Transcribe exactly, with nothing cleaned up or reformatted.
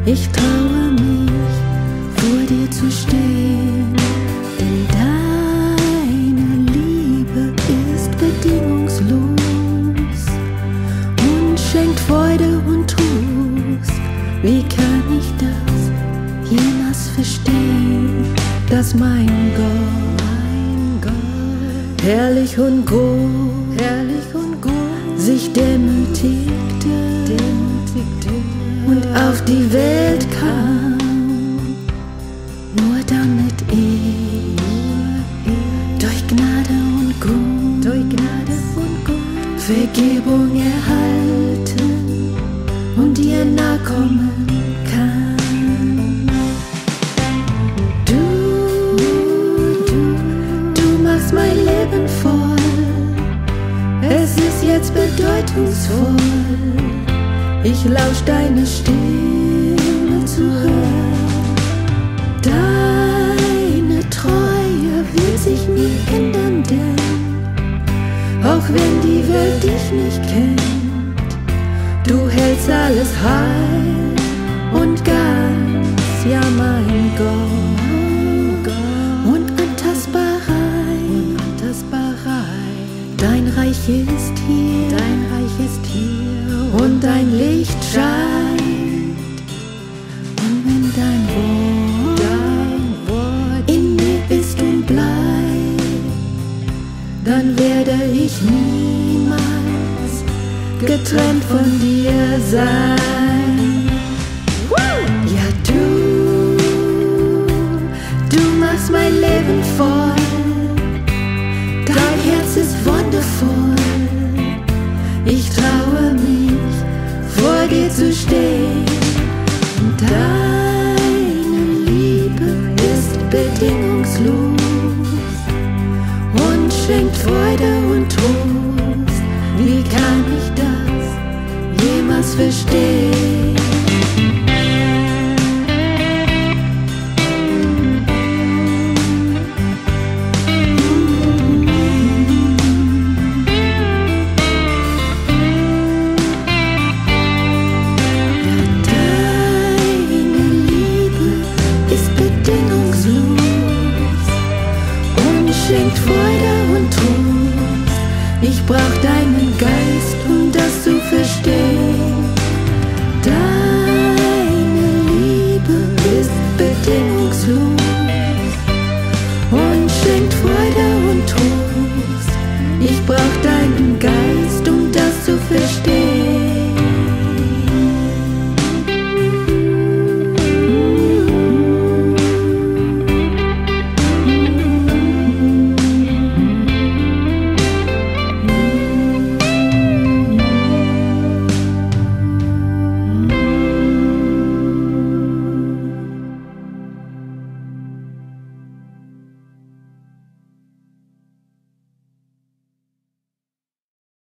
Ich traue mich, vor dir zu stehen, denn deine Liebe ist bedingungslos und schenkt Freude und Trost. Wie kann ich das jemals verstehen, dass mein Gott, mein Gott herrlich und groß, herrlich und groß sich demütigte, demütigte und auf die Welt kam, nur damit ich durch Gnade und Grund, durch Gnade und Grund Vergebung erhalten und dir nahe kommen kann. Du, du, du machst mein Leben voll, es ist jetzt bedeutungsvoll. Ich lausch deine Stimme zu hören. Deine Treue wird sich nie ändern, denn auch wenn die Welt dich nicht kennt, du hältst alles heil und ganz, ja mein Gott, unantastbar rein, unantastbar rein. Dein Reich ist hier, dein Reich ist hier und dein Licht scheint. Und wenn dein Wort, dein Wort in mir ist und bleibt, dann werde ich niemals getrennt von dir sein. Ja, du, du machst mein Leben voll, dein Herz ist wundervoll. Ich traue mich, vor dir zu stehen, und deine Liebe ist bedingungslos und schenkt Freude und Trost. Wie kann ich das jemals verstehen? Freude und Trost. Ich brauch deinen Geist, um das zu verstehen.